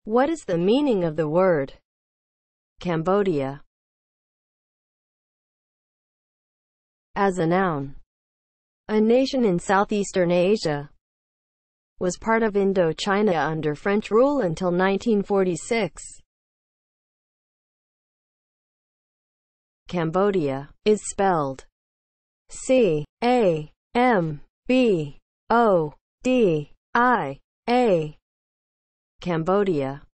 What is the meaning of the word Cambodia? As a noun, a nation in southeastern Asia was part of Indochina under French rule until 1946. Cambodia is spelled C-A-M-B-O-D-I-A. Cambodia